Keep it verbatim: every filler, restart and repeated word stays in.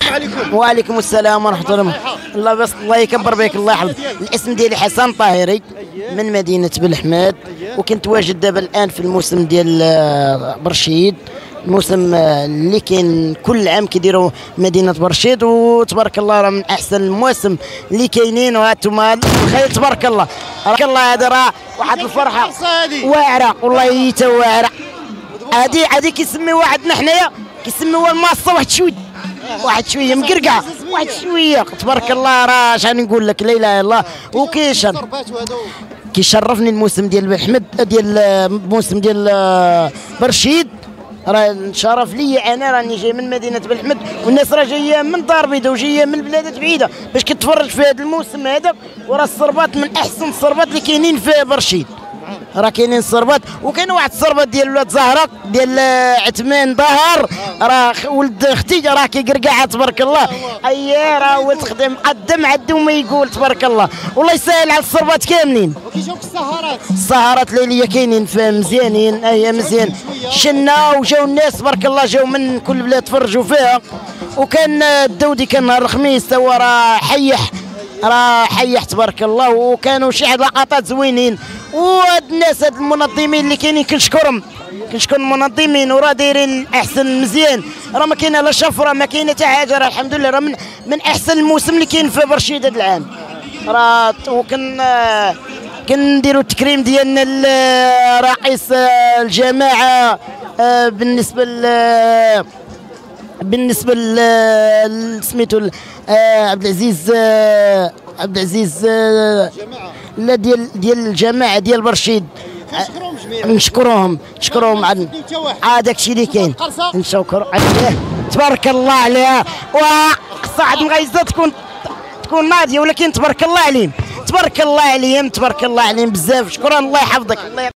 السلام عليكم. وعليكم السلام ورحمه الله. الله بس الله يكبر بك الله يحفظك. الاسم ديالي حسن طاهري من مدينه بالحماد، وكنت واجد دابا الان في الموسم ديال برشيد، الموسم اللي كاين كل عام كيديروا مدينه برشيد، وتبارك الله راه من احسن المواسم اللي كاينين. وهانتوما خير تبارك الله تبارك الله. هذا راه واحد الفرحه واعره والله حتى واعره. هذه هذه كيسميوها عندنا حنايا كيسميوها الماصه واحد شويه واحد شويه مقرقعه واحد شويه تبارك الله. راه شحال نقول لك لا اله الا الله. وكيشرف كيشرفني الموسم ديال بالحمد ديال الموسم ديال برشيد، راه شرف لي انا راني جاي من مدينه بالحمد، والناس راه جايه من دار بيضاء وجايه من بلادات بعيده باش كتفرج في هذا الموسم هذا. وراه الصربات من احسن الصربات اللي كاينين في برشيد، راه كاينين الصربات. وكاين واحد الصربات ديال ولاد زهره ديال عثمان ظهر، راه ولد اختي راه كيقرقع تبارك الله. اييه راه ولد خدم قدم عدو ما يقول تبارك الله. والله يسهل على الصربات كاملين. وكيجاوك السهرات السهرات الليليه كاينين في مزيانين. اي مزيان شنا وجاو الناس تبارك الله، جاو من كل بلاد تفرجوا فيها. وكان الدودي كان نهار الخميس هو راه حيح راه حيح تبارك الله. وكانوا شي لقطات زوينين. وهاد الناس هاد المنظمين اللي كاينين كنشكرهم كنشكر المنظمين، وراه دايرين احسن مزيان. راه ما كاينه لا شفره ما كاينه حتى حاجه، راه الحمد لله راه من, من احسن الموسم اللي كاين في برشيد هذا العام. راه وكن كنديروا التكريم ديالنا لرئيس الجماعه بالنسبه ل بالنسبه ل سميتو عبد العزيز عبد العزيز لا ديال ديال الجماعه ديال برشيد. نشكروهم نشكروهم عاد هذاك الشيء اللي كاين. نشكر عليه تبارك الله عليها. وصعد مغيزه تكون تكون ناضيه، ولكن تبارك الله عليهم تبارك الله عليهم تبارك الله عليهم بزاف. شكرا الله يحفظك.